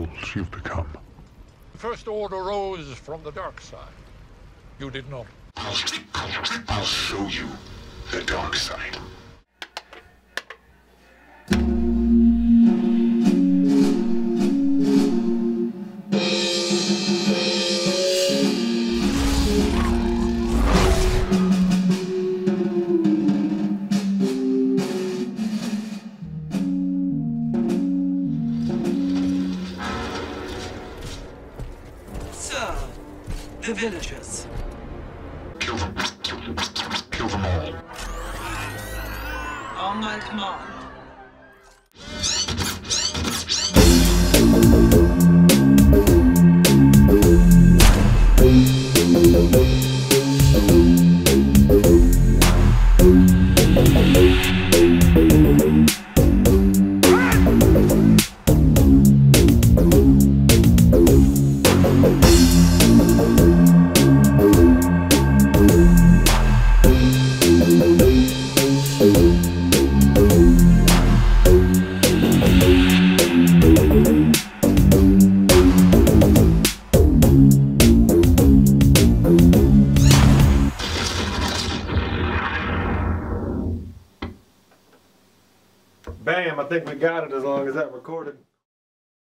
fools you've become. The First Order rose from the dark side. You did not. I'll show you the dark side. Sir, the villagers. Kill them. Kill them all. On my command. Bam, I think we got it as long as that recorded.